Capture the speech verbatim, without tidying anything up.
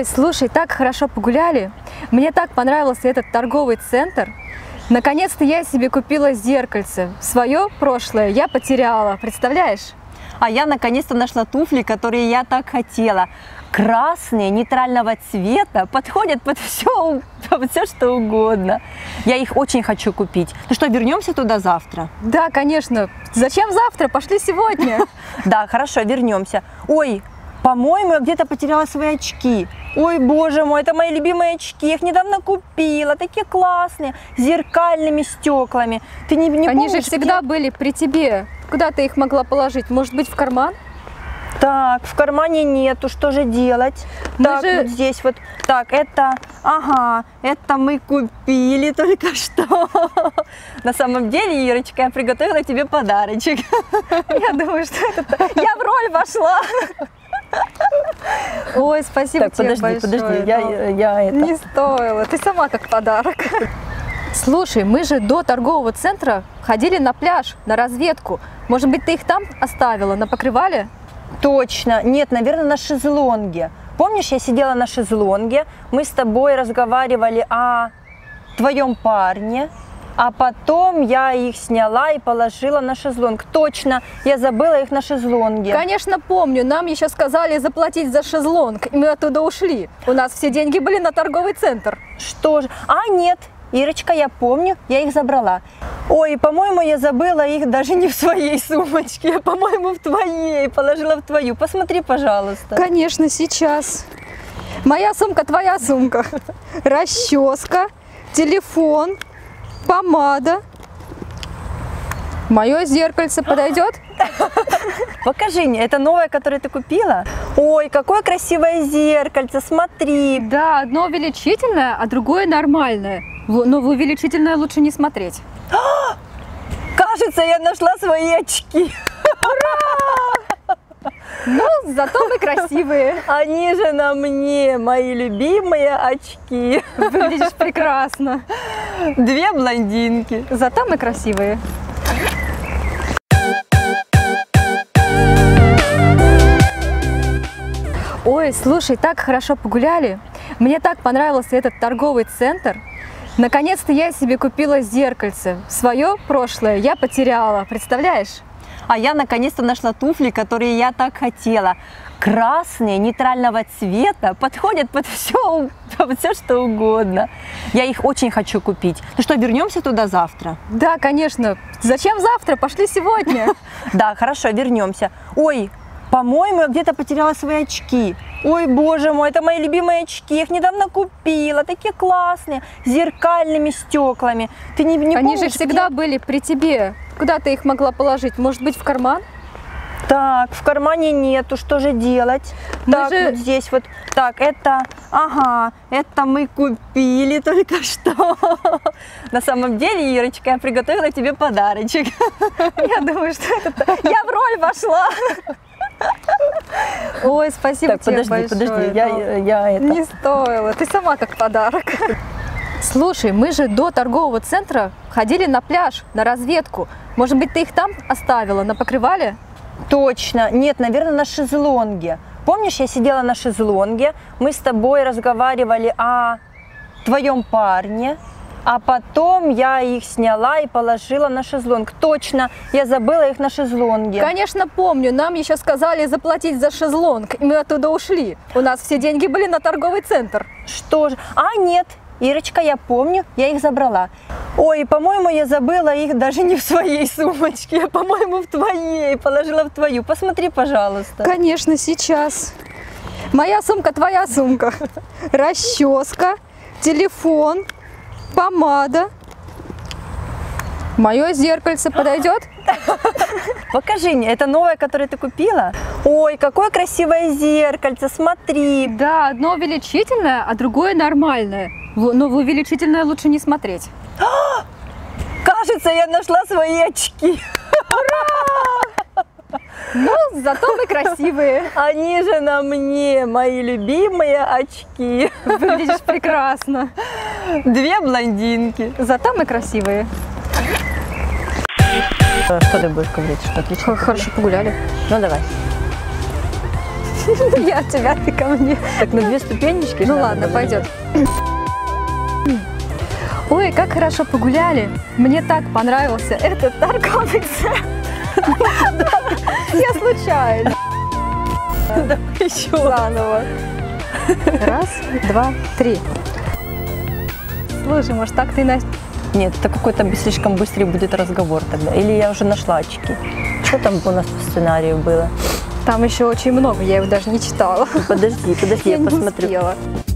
Ой, слушай, так хорошо погуляли. Мне так понравился этот торговый центр. Наконец-то я себе купила зеркальце. Свое прошлое я потеряла, представляешь? А я наконец-то нашла туфли, которые я так хотела. Красные, нейтрального цвета, подходят под все, под все, что угодно. Я их очень хочу купить. Ну что, вернемся туда завтра? Да, конечно. Зачем завтра? Пошли сегодня. Да, хорошо, вернемся. Ой, по-моему, я где-то потеряла свои очки. Ой, боже мой, это мои любимые очки. Я их недавно купила. Такие классные, с зеркальными стеклами. Ты не, не Они помнишь, же всегда где? были при тебе. Куда ты их могла положить? Может быть, в карман? Так, в кармане нету, что же делать? Мы так, же... вот здесь вот. Так, это, ага, это мы купили только что. На самом деле, Ирочка, я приготовила тебе подарочек. Я думаю, что это... Я в роль вошла. Ой, спасибо так, тебе подожди, большое. подожди, я, я это... Не стоило, ты сама как подарок. Слушай, мы же до торгового центра ходили на пляж, на разведку. Может быть, ты их там оставила, на покрывале? Точно. Нет, наверное, на шезлонге. Помнишь, я сидела на шезлонге, мы с тобой разговаривали о твоем парне, а потом я их сняла и положила на шезлонг. Точно, я забыла их на шезлонге. Конечно, помню. Нам еще сказали заплатить за шезлонг, и мы оттуда ушли. У нас все деньги были на торговый центр. Что же? А, нет, Ирочка, я помню, я их забрала. Ой, по-моему, я забыла их даже не в своей сумочке, а, по-моему, в твоей, положила в твою. Посмотри, пожалуйста. Конечно, сейчас. Моя сумка, твоя сумка. Расческа, телефон, помада. Мое зеркальце подойдет? Покажи мне, это новое, которое ты купила? Ой, какое красивое зеркальце, смотри. Да, одно увеличительное, а другое нормальное. Но в увеличительное лучше не смотреть. Кажется, я нашла свои очки. Ура! Ну, зато мы красивые. Они же на мне, мои любимые очки. Выглядишь прекрасно. Две блондинки. Зато мы красивые. Ой, слушай, так хорошо погуляли. Мне так понравился этот торговый центр. Наконец-то я себе купила зеркальце. Свое прошлое я потеряла, представляешь? А я наконец-то нашла туфли, которые я так хотела. Красные, нейтрального цвета, подходят под все, под все, что угодно. Я их очень хочу купить. Ну что, вернемся туда завтра? Да, конечно. Зачем завтра? Пошли сегодня. Да, хорошо, вернемся. Ой, по-моему, я где-то потеряла свои очки. Ой, боже мой, это мои любимые очки. Я их недавно купила. Такие классные, с зеркальными стеклами. Ты не, не Они помнишь, же всегда где? были при тебе. Куда ты их могла положить? Может быть, в карман? Так, в кармане нету, что же делать? Мы так, же... вот здесь вот. Так, это, ага, это мы купили только что. На самом деле, Ирочка, я приготовила тебе подарочек. Я думаю, что это... Я в роль вошла. Ой, спасибо так, тебе подожди, большое. подожди, я, я это... Не стоило, ты сама как подарок. Слушай, мы же до торгового центра ходили на пляж, на разведку. Может быть, ты их там оставила, на покрывале? Точно. Нет, наверное, на шезлонге. Помнишь, я сидела на шезлонге, мы с тобой разговаривали о твоем парне, а потом я их сняла и положила на шезлонг. Точно, я забыла их на шезлонге. Конечно, помню. Нам еще сказали заплатить за шезлонг, и мы оттуда ушли. У нас все деньги были на торговый центр. Что же? А, нет, Ирочка, я помню, я их забрала. Ой, по-моему, я забыла их даже не в своей сумочке, а, по-моему, в твоей, положила в твою. Посмотри, пожалуйста. Конечно, сейчас. Моя сумка, твоя сумка. Расческа, телефон, помада. Мое зеркальце подойдет? Покажи мне, это новое, которое ты купила? Ой, какое красивое зеркальце, смотри. Да, одно увеличительное, а другое нормальное. Но в увеличительное лучше не смотреть. Кажется, я нашла свои очки. Ура! Ну, зато мы красивые. Они же на мне, мои любимые очки. Выглядишь прекрасно. Две блондинки. Зато мы красивые. Что ты будешь говорить? Что отлично? Хорошо погуляли. Ну давай. Я от тебя, ты ко мне. Так, на две ступенечки? Ну ладно, пойдет. Ой, как хорошо погуляли. Мне так понравился этот торговый центр. Я случайно. Еще Заново. Раз, два, три. Слушай, может так ты, Настя? Нет, это какой-то слишком быстрый будет разговор тогда. Или я уже нашла очки. Что там у нас по сценарию было? Там еще очень много, я его даже не читала. Подожди, подожди, я, Я не посмотрю. успела.